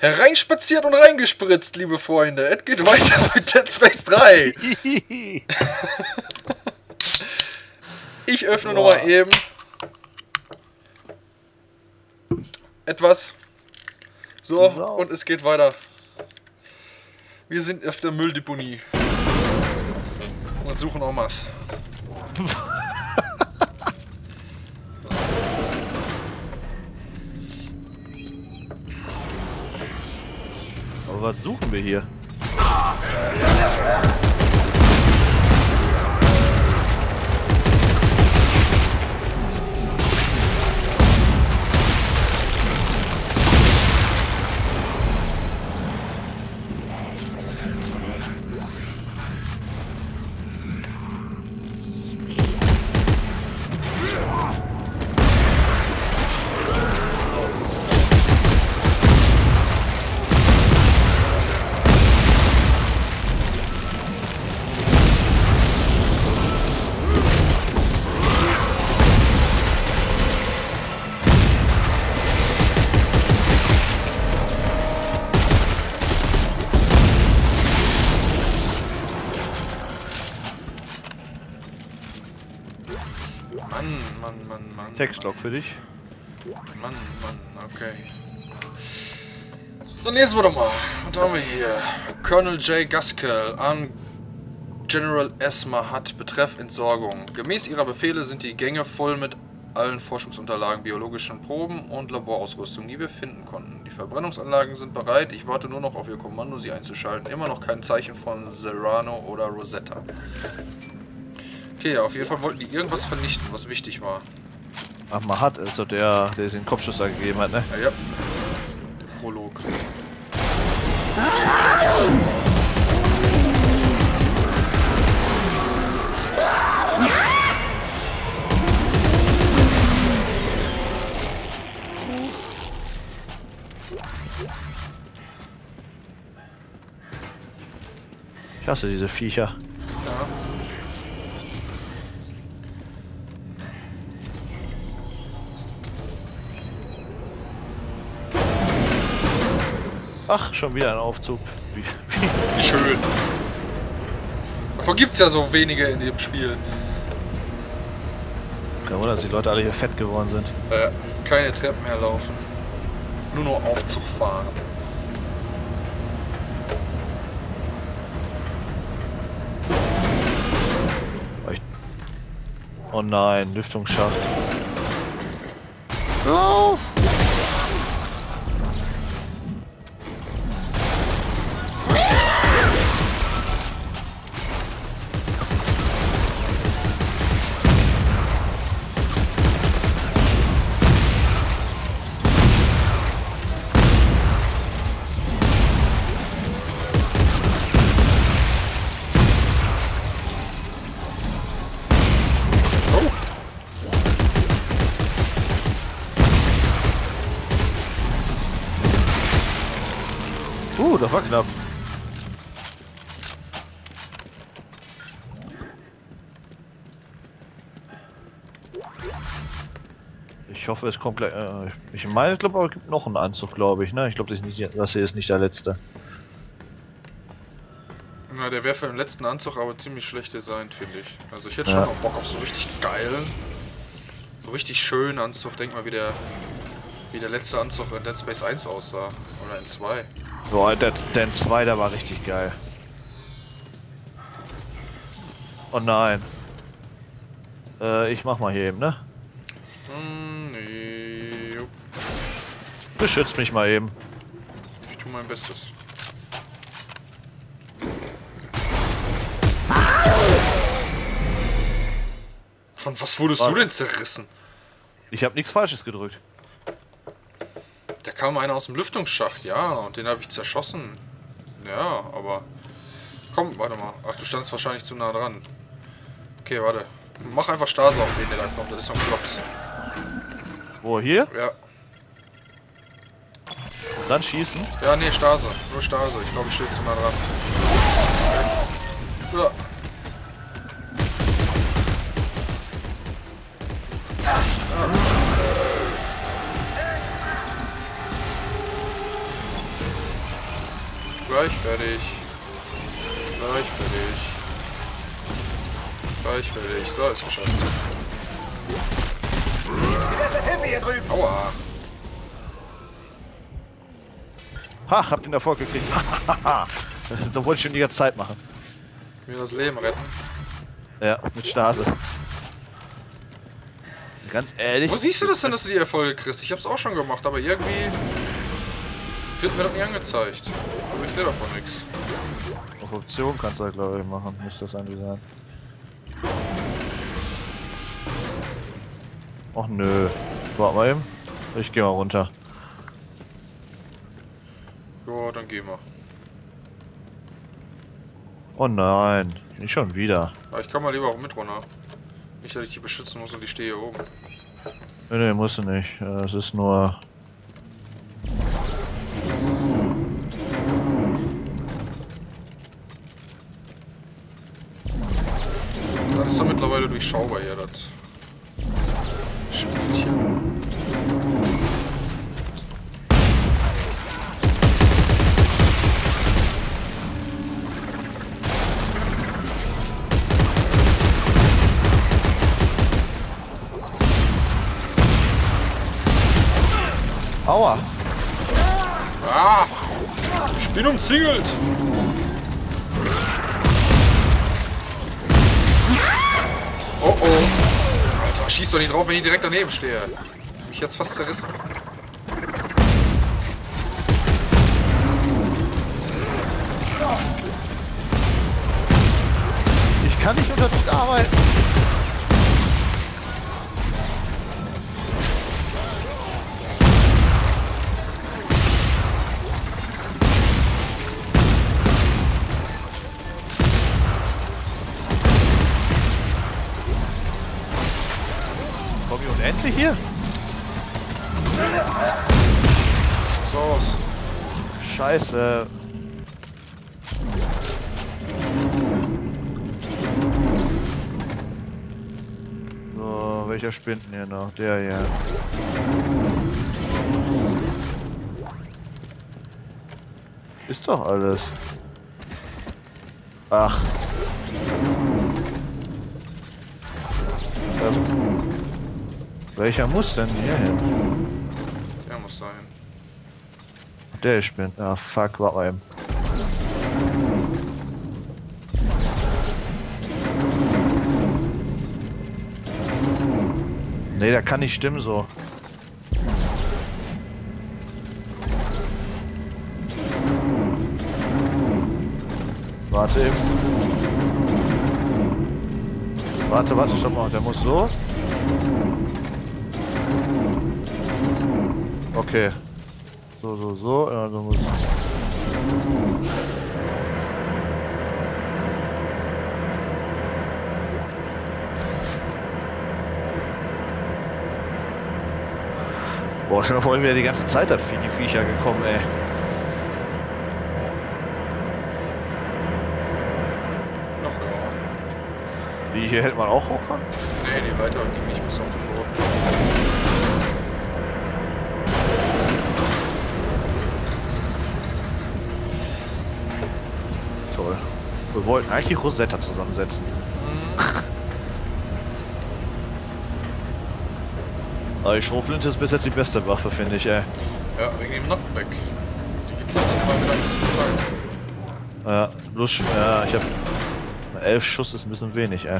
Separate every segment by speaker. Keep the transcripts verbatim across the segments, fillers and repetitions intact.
Speaker 1: Hereinspaziert und reingespritzt, liebe Freunde. Es geht weiter mit Dead Space drei. Ich öffne
Speaker 2: Boah.
Speaker 1: nochmal eben etwas. So,
Speaker 2: So.
Speaker 1: und es geht weiter. Wir sind auf der Mülldeponie. Und suchen Omas.
Speaker 2: Aber was suchen wir hier?
Speaker 1: Mann, Mann, Mann, Mann.
Speaker 2: Textlog für dich.
Speaker 1: Mann, Mann, okay. Dann lesen wir doch mal. Was haben wir hier? Colonel J. Gaskell an General S. Mahat betreff Entsorgung. Gemäß ihrer Befehle sind die Gänge voll mit allen Forschungsunterlagen, biologischen Proben und Laborausrüstung, die wir finden konnten. Die Verbrennungsanlagen sind bereit. Ich warte nur noch auf ihr Kommando, sie einzuschalten. Immer noch kein Zeichen von Serrano oder Rosetta. Okay, auf jeden Fall wollten die irgendwas vernichten, was wichtig war.
Speaker 2: Ach, Mahat ist doch der, der den Kopfschuss da gegeben hat, ne?
Speaker 1: Ja, ja. Der Prolog.
Speaker 2: Ich hasse diese Viecher.
Speaker 1: Ja.
Speaker 2: Ach, schon wieder ein Aufzug. Wie, wie.
Speaker 1: Wie schön. Davon gibt es ja so wenige in dem Spiel.
Speaker 2: Kein Wunder, dass die Leute alle hier fett geworden sind.
Speaker 1: Äh, keine Treppen mehr laufen. Nur noch Aufzug fahren.
Speaker 2: Oh nein, Lüftungsschacht. Oh. Uh, das war knapp. Ich hoffe, es kommt gleich. Äh, ich meine, ich glaube, aber es gibt noch einen Anzug, glaube ich. Ne, ich glaube, das, ist nicht- das hier ist nicht der letzte.
Speaker 1: Na, der wäre für den letzten Anzug aber ziemlich schlecht designt, finde ich. Also ich hätte
Speaker 2: Ja.
Speaker 1: schon noch Bock auf so richtig geilen, so richtig schönen Anzug. Denk mal, wie der, wie der letzte Anzug in Dead Space eins aussah. Oder in zwei.
Speaker 2: Boah, der, der zwei, der war richtig geil. Oh nein. Äh, ich mach mal hier eben, ne?
Speaker 1: Hm, nee. jupp.
Speaker 2: Beschützt mich mal eben.
Speaker 1: Ich tue mein Bestes. Von was wurdest
Speaker 2: Warte.
Speaker 1: du denn zerrissen?
Speaker 2: Ich habe nichts Falsches gedrückt.
Speaker 1: Da kam einer aus dem Lüftungsschacht, ja, und den habe ich zerschossen. Ja, aber... Komm, warte mal. Ach, du standst wahrscheinlich zu nah dran. Okay, warte. Mach einfach Stase auf den, der da kommt. Das ist so ein Klops.
Speaker 2: Wo, hier?
Speaker 1: Ja.
Speaker 2: Dann schießen.
Speaker 1: Ja, nee, Stase. Nur Stase. Ich glaube, ich stehe zu nah dran. Ja. Gleich fertig. Gleich fertig. Gleich fertig. So, ist geschafft.
Speaker 3: Hilfe hier drüben!
Speaker 1: Aua.
Speaker 2: Ha, hab den Erfolg gekriegt. Das wollte ich schon die ganze Zeit machen.
Speaker 1: Mir das Leben retten.
Speaker 2: Ja, mit Stase. Ganz ehrlich.
Speaker 1: Wo siehst du das denn, dass du die Erfolge kriegst? Ich hab's auch schon gemacht, aber irgendwie wird mir das nicht angezeigt. Also ich sehe davon nichts.
Speaker 2: Auf Option kannst du halt, glaube ich, machen. Muss das eigentlich sein. Ach nö. Warte mal eben. Ich geh mal runter.
Speaker 1: Jo, dann gehen wir.
Speaker 2: Oh nein. Nicht schon wieder.
Speaker 1: Aber ich kann mal lieber auch mit runter. Nicht, dass ich die beschützen muss und die stehe hier oben.
Speaker 2: Nee, nee, musst du nicht. Es ist nur...
Speaker 1: Das ist doch mittlerweile durchschaubar hier, das Spielchen.
Speaker 2: Aua!
Speaker 1: Ah! Ich bin umzingelt! Oh oh! Alter, schieß doch nicht drauf, wenn ich direkt daneben stehe. Hab mich jetzt fast zerrissen.
Speaker 2: Ich kann nicht unter Druck arbeiten! Endlich hier?
Speaker 1: So aus.
Speaker 2: Scheiße. So, welcher spinnt denn hier noch? Der hier. Ist doch alles. Ach. Das Welcher muss denn hier hin?
Speaker 1: Der muss sein.
Speaker 2: Der spinnt. Ah, fuck, warte mal eben. Nee, der kann nicht stimmen so. Warte eben. Warte, warte, stopp mal. Der muss so. Okay. So, so, so. Ja, so muss. Boah, schon vorhin wieder die ganze Zeit da die Viecher gekommen, ey.
Speaker 1: Noch höher.
Speaker 2: Die hier hätte man auch hochkommen?
Speaker 1: Nee, die Leiter ging nicht bis auf den Boden.
Speaker 2: Toll. Wir wollten eigentlich die Rosetta zusammensetzen. Aber die Schrotflinte ist bis jetzt die beste Waffe, finde ich, ey.
Speaker 1: Ja, wegen dem Knockback. Die gibt mir dann immer wieder ein bisschen Zeit.
Speaker 2: Ja, bloß, ja, ich hab... elf Schuss ist ein bisschen wenig, ey.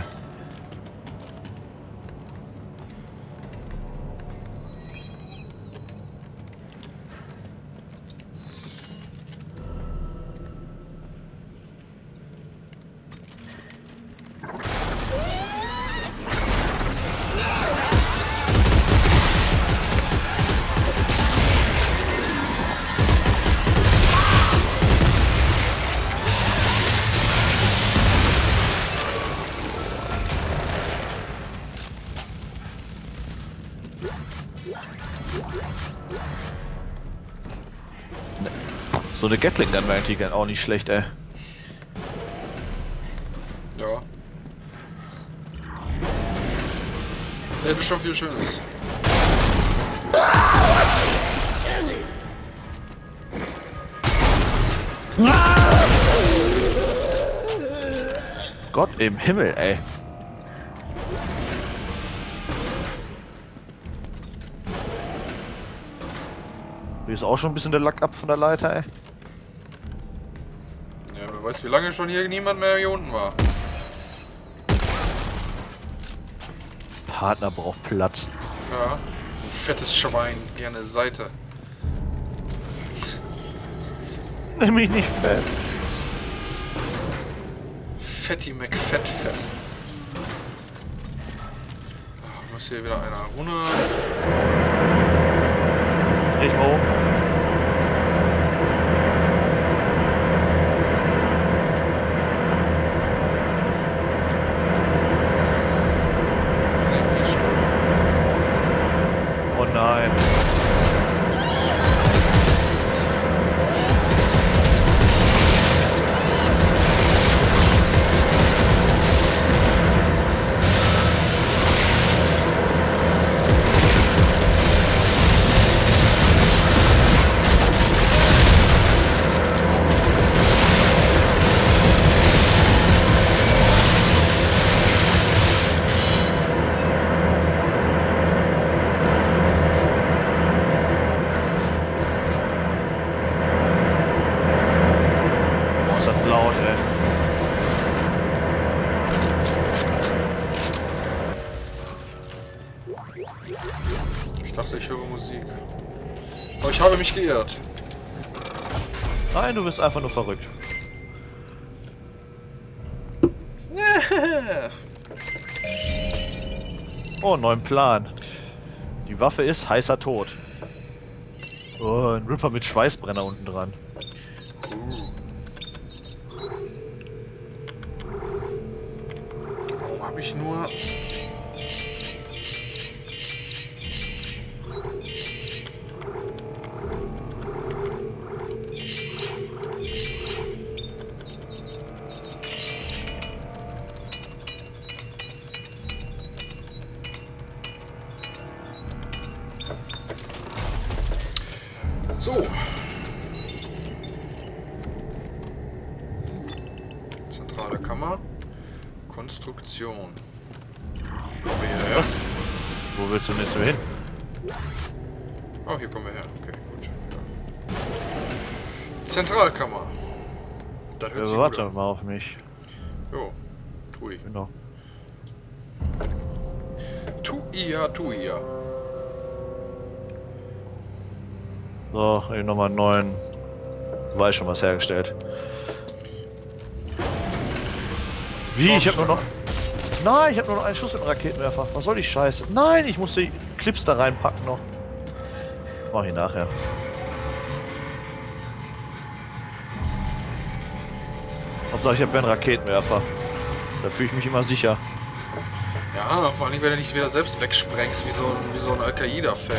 Speaker 2: So eine Gatling dann wäre eigentlich auch nicht schlecht, ey.
Speaker 1: Ja. Hätte schon viel Schönes.
Speaker 2: Gott im Himmel, ey. Hier ist auch schon ein bisschen der Lack ab von der Leiter, ey.
Speaker 1: Ja, wer weiß, wie lange schon hier niemand mehr hier unten war.
Speaker 2: Partner braucht Platz.
Speaker 1: Ja, ein fettes Schwein, gerne Seite.
Speaker 2: Nimm mich nicht fett.
Speaker 1: Fetti McFettfett. Ah, muss hier wieder einer runter.
Speaker 2: Dreh ich mal um. Oh nein.
Speaker 1: Ich dachte, ich höre Musik. Aber ich habe mich geirrt.
Speaker 2: Nein, du bist einfach nur verrückt. Oh, neuen Plan. Die Waffe ist heißer Tod. Oh, ein Ripper mit Schweißbrenner unten dran.
Speaker 1: Uh. Warum habe ich nur... So. Zentrale Kammer. Konstruktion. Kommen wir hierher?
Speaker 2: Was? Wo willst du denn jetzt so hin?
Speaker 1: Oh, hier kommen wir her. Okay, gut. Ja. Zentralkammer. Das hört
Speaker 2: Ja,
Speaker 1: sich
Speaker 2: warte
Speaker 1: gut an.
Speaker 2: mal auf mich.
Speaker 1: Jo, tu ich.
Speaker 2: Genau.
Speaker 1: Tu ia, tu ia.
Speaker 2: So, eben nochmal einen neuen. Weiß schon was hergestellt. Wie? Ich hab nur noch. Nein, ich hab nur noch einen Schuss mit dem Raketenwerfer. Was soll die Scheiße? Nein, ich muss die Clips da reinpacken noch. Mach ich nachher. Hauptsache ich hab einen Raketenwerfer. Da fühle ich mich immer sicher.
Speaker 1: Ja, vor allem, wenn du nicht wieder selbst wegsprengst, wie so, ein- wie so ein Al-Qaida-Fan.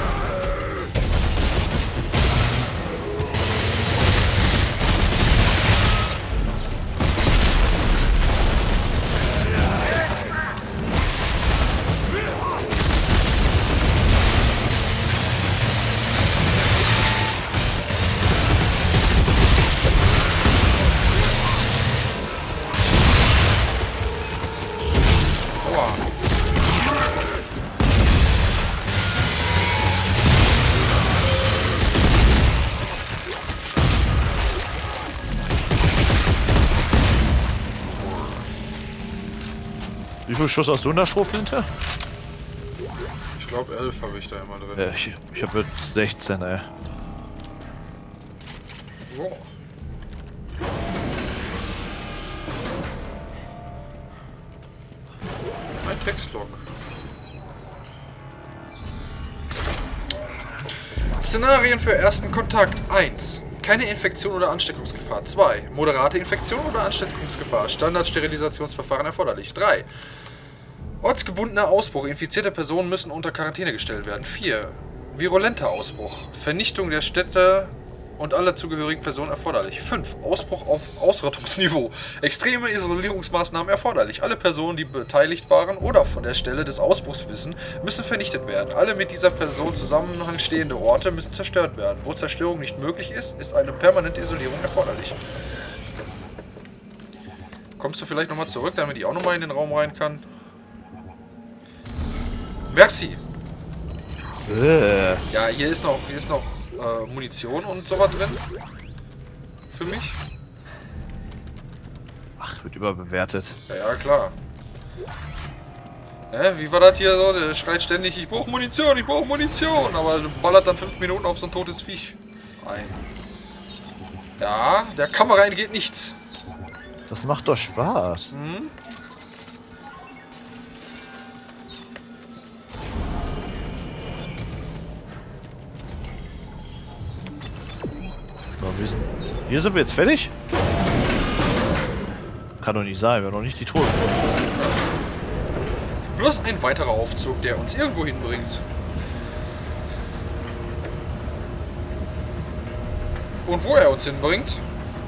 Speaker 1: Aua.
Speaker 2: Wie viel Schuss hast du in der Schrotflinte?
Speaker 1: Ich glaube, elf habe ich da immer drin.
Speaker 2: Ja, ich, ich hab jetzt sechzehn, ey.
Speaker 1: Oh. Ein Textlog. Szenarien für ersten Kontakt. eins. Keine Infektion oder Ansteckungsgefahr. zwei. Moderate Infektion oder Ansteckungsgefahr. Standardsterilisationsverfahren erforderlich. drei. Ortsgebundener Ausbruch. Infizierte Personen müssen unter Quarantäne gestellt werden. vier. Virulenter Ausbruch. Vernichtung der Städte und alle zugehörigen Personen erforderlich. fünf. Ausbruch auf Ausrottungsniveau. Extreme Isolierungsmaßnahmen erforderlich. Alle Personen, die beteiligt waren oder von der Stelle des Ausbruchs wissen, müssen vernichtet werden. Alle mit dieser Person Zusammenhang stehende Orte müssen zerstört werden. Wo Zerstörung nicht möglich ist, ist eine permanente Isolierung erforderlich. Kommst du vielleicht nochmal zurück, damit ich auch nochmal in den Raum rein kann? Merci.
Speaker 2: Äh.
Speaker 1: Ja, hier ist noch, hier ist noch äh, Munition und sowas drin. Für mich.
Speaker 2: Ach, wird überbewertet.
Speaker 1: Ja, ja klar. Ja, wie war das hier so? Der schreit ständig, ich brauche Munition, ich brauche Munition. Aber ballert dann fünf Minuten auf so ein totes Viech ein. Ja, der Kamera entgeht nichts.
Speaker 2: Das macht doch Spaß.
Speaker 1: Hm?
Speaker 2: So, wir sind, hier sind wir jetzt fertig? Kann doch nicht sein, wir haben noch nicht die Tore.
Speaker 1: Bloß ein weiterer Aufzug, der uns irgendwo hinbringt. Und wo er uns hinbringt,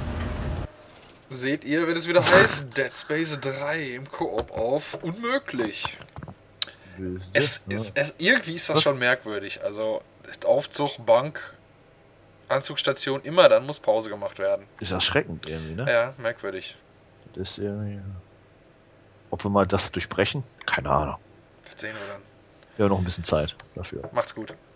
Speaker 1: seht ihr, wenn es wieder heißt, Dead Space drei im Koop auf unmöglich. Es ist, es, irgendwie ist das schon merkwürdig. Also Aufzug, Bank, Anzugsstation, immer dann muss Pause gemacht werden.
Speaker 2: Ist erschreckend irgendwie, ne?
Speaker 1: Ja, merkwürdig.
Speaker 2: Das ist irgendwie... Ob wir mal das durchbrechen? Keine Ahnung.
Speaker 1: Das sehen wir dann.
Speaker 2: Wir haben noch ein bisschen Zeit dafür.
Speaker 1: Macht's gut.